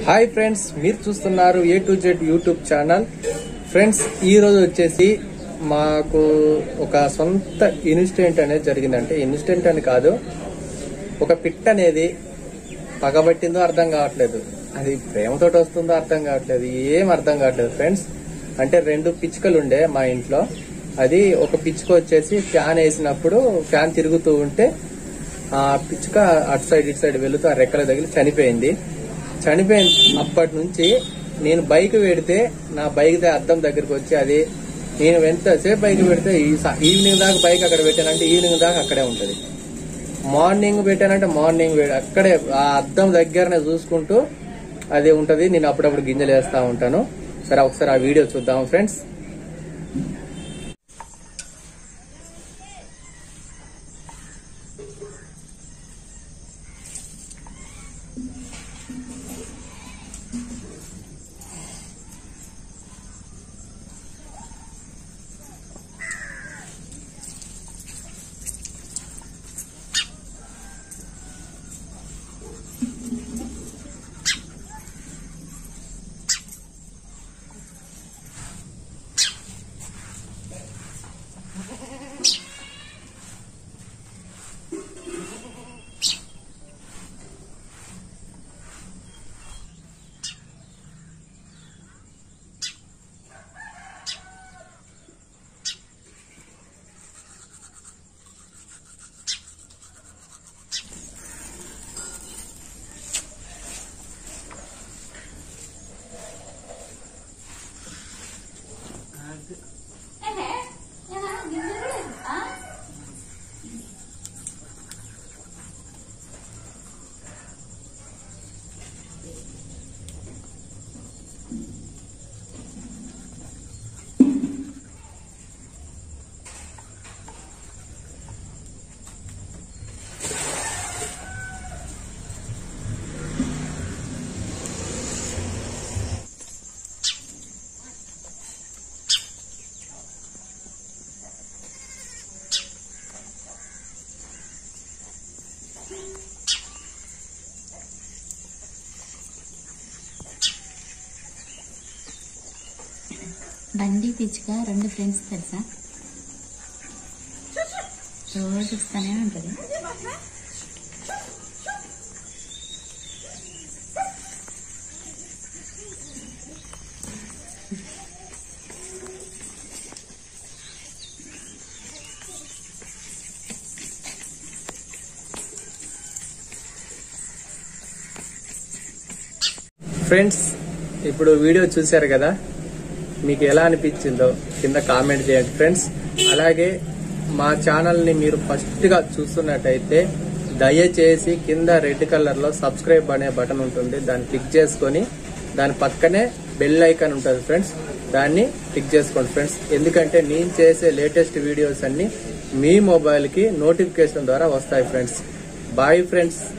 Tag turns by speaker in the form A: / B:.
A: Hi friends, మీరు చూస్తున్నారు A to Z YouTube channel. Friends, ఈ రోజు వచ్చేసి మాకు ఒక సొంత ఇన్సిడెంట్ అనేది జరిగిందంటే, ఇన్సిడెంట్ అని కాదు, ఒక పిట్ అనేది పగబట్టిందో అర్థం కావట్లేదు, అది ప్రేమతోటి వస్తుందో అర్థం కావట్లేదు, ఏం అర్థం కావట్లేదు ఫ్రెండ్స్. అంటే 2 పిచ్చుకలు ఉండే మా ఇంట్లో. అది ఒక పిచ్చుక వచ్చేసి ఫ్యాన్ వేసినప్పుడు ఫ్యాన్ తిరుగుతూ ఉంటే ఆ పిచ్చుక అటు సైడ్ ఇటు సైడ్ వెళుతూ ఆ రెక్కల తగిలి చనిపోయింది. అప్పటి నుంచి నేను బైక్ పెడితే నా బైక్ అద్దం దగ్గరికి వచ్చి అది నేను ఎంతసేపు బైక్ పెడితే ఈవినింగ్ దాకా బైక్ అక్కడ పెట్టానంటే ఈవినింగ్ దాకా అక్కడే ఉంటది. మార్నింగ్ పెట్టానంటే మార్నింగ్ అక్కడే ఆ అద్దం దగ్గరనే చూసుకుంటూ అది ఉంటది. నేను అప్పుడప్పుడు గింజలు వేస్తా ఉంటాను. సరే, ఒకసారి ఆ వీడియో చూద్దాం ఫ్రెండ్స్.
B: బండి పిచ్చుక 2 ఫ్రెండ్స్ తెలుసా, రోజు వస్తానే ఉంటుంది.
A: ఫ్రెండ్స్, ఇప్పుడు వీడియో చూశారు కదా, మీకు ఎలా అనిపించిందో కింద కామెంట్ చేయండి ఫ్రెండ్స్. అలాగే మా ఛానల్ ని మీరు ఫస్ట్ గా చూస్తున్నట్టయితే దయచేసి కింద రెడ్ కలర్ లో సబ్స్క్రైబ్ అనే బటన్ ఉంటుంది, దాన్ని క్లిక్ చేసుకొని దాని పక్కనే బెల్ ఐకాన్ ఉంటుంది ఫ్రెండ్స్, దాన్ని క్లిక్ చేసుకోండి ఫ్రెండ్స్. ఎందుకంటే నేను చేసే లేటెస్ట్ వీడియోస్ అన్ని మీ మొబైల్ కి నోటిఫికేషన్ ద్వారా వస్తాయి ఫ్రెండ్స్. Bye friends.